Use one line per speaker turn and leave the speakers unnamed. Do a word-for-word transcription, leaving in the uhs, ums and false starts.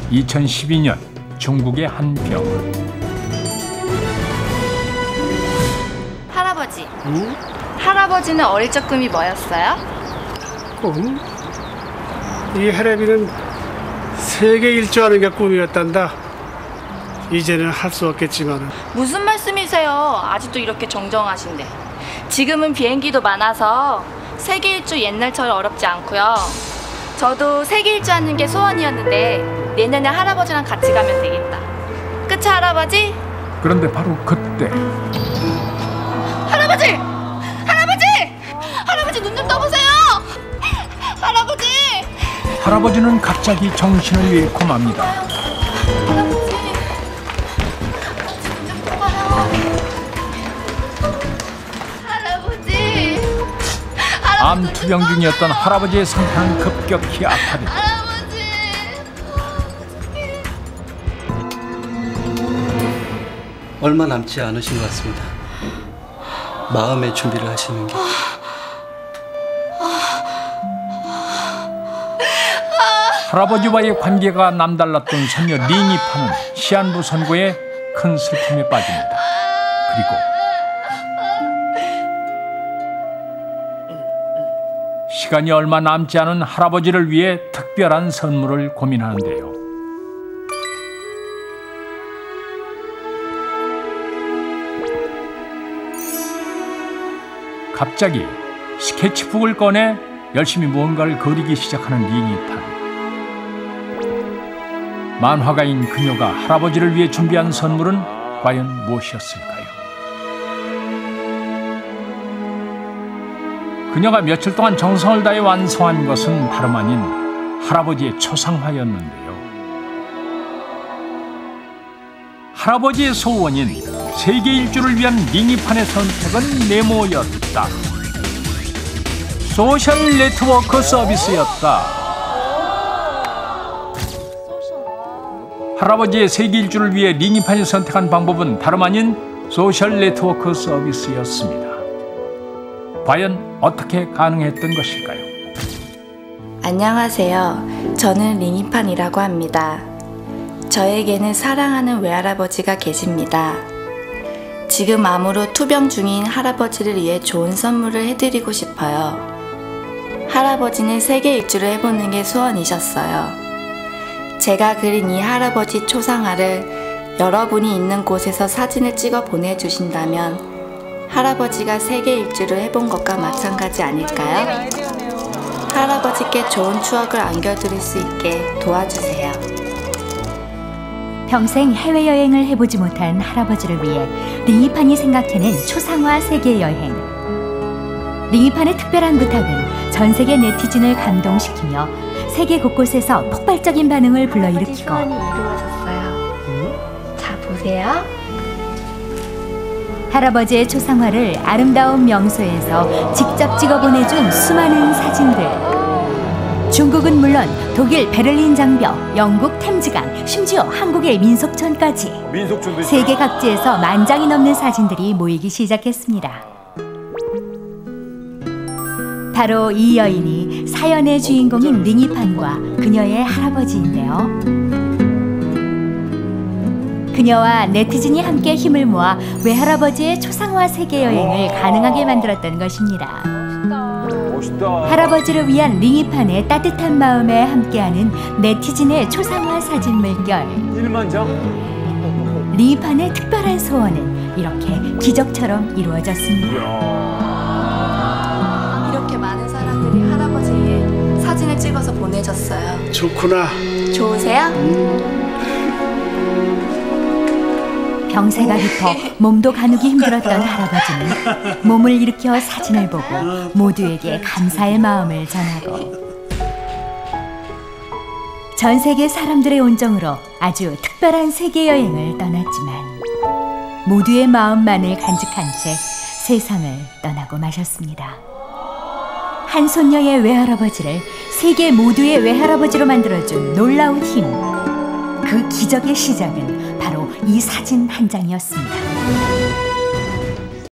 이천십이 년 중국의 한 병원.
할아버지.
응?
할아버지는 어릴 적 꿈이 뭐였어요?
꿈? 이 할애비는 세계 일주하는 게 꿈이었단다. 이제는 할 수 없겠지만.
무슨 말씀이세요? 아직도 이렇게 정정하신데. 지금은 비행기도 많아서 세계 일주 옛날처럼 어렵지 않고요. 저도 세계 일주 하는 게 소원이었는데 내년에 할아버지랑 같이 가면 되겠다. 그치 할아버지?
그런데 바로 그때
할아버지! 할아버지! 할아버지 눈 좀 떠보세요! 할아버지!
할아버지는 갑자기 정신을 잃고 맙니다.
할아버지! 눈 좀 떠봐요. 할아버지!
암 투병 중이었던 할아버지의 상태는 급격히 악화됩니다.
할아버지!
얼마 남지 않으신 것 같습니다. 마음의 준비를 하시는 게.
할아버지와의 관계가 남달랐던 손녀 링이파는 시한부 선고에 큰 슬픔에 빠집니다. 그리고 시간이 얼마 남지 않은 할아버지를 위해 특별한 선물을 고민하는데요. 갑자기 스케치북을 꺼내 열심히 무언가를 그리기 시작하는 링이판. 만화가인 그녀가 할아버지를 위해 준비한 선물은 과연 무엇이었을까요? 그녀가 며칠 동안 정성을 다해 완성한 것은 다름 아닌 할아버지의 초상화였는데요. 할아버지의 소원인 세계 일주를 위한 링이판의 선택은 네모였다. 소셜 네트워크 서비스였다. 할아버지의 세계 일주를 위해 링이판이 선택한 방법은 다름 아닌 소셜 네트워크 서비스였습니다. 과연 어떻게 가능했던 것일까요?
안녕하세요. 저는 링이판이라고 합니다. 저에게는 사랑하는 외할아버지가 계십니다. 지금 암으로 투병 중인 할아버지를 위해 좋은 선물을 해드리고 싶어요. 할아버지는 세계 일주를 해보는 게 소원이셨어요. 제가 그린 이 할아버지 초상화를 여러분이 있는 곳에서 사진을 찍어 보내주신다면 할아버지가 세계 일주를 해본 것과 마찬가지 아닐까요? 할아버지께 좋은 추억을 안겨드릴 수 있게 도와주세요.
평생 해외여행을 해보지 못한 할아버지를 위해 링이판이 생각해낸 초상화 세계여행. 링이판의 특별한 부탁은 전 세계 네티즌을 감동시키며 세계 곳곳에서 폭발적인 반응을 불러일으키고
소원이 이루어졌어요. 자, 보세요.
할아버지의 초상화를 아름다운 명소에서 직접 찍어 보내준 수많은 사진들. 중국은 물론 독일 베를린 장벽, 영국 템즈강, 심지어 한국의 민속촌까지 세계 각지에서 만 장이 넘는 사진들이 모이기 시작했습니다. 바로 이 여인이 사연의 주인공인 링이판과 그녀의 할아버지인데요. 그녀와 네티즌이 함께 힘을 모아 외할아버지의 초상화 세계여행을 가능하게 만들었던 것입니다. 멋있다. 할아버지를 위한 링이판의 따뜻한 마음에 함께하는 네티즌의 초상화 사진 물결. 일만 장? 링이판의 특별한 소원은 이렇게 기적처럼 이루어졌습니다.
이렇게 많은 사람들이 할아버지의 사진을 찍어서 보내줬어요.
좋구나.
좋으세요?
병세가 깊어 몸도 가누기 힘들었던 할아버지는 몸을 일으켜 사진을 보고 모두에게 감사의 마음을 전하고 전 세계 사람들의 온정으로 아주 특별한 세계여행을 떠났지만 모두의 마음만을 간직한 채 세상을 떠나고 마셨습니다. 한 손녀의 외할아버지를 세계 모두의 외할아버지로 만들어준 놀라운 힘. 그 기적의 시작은 바로 이 사진 한 장이었습니다.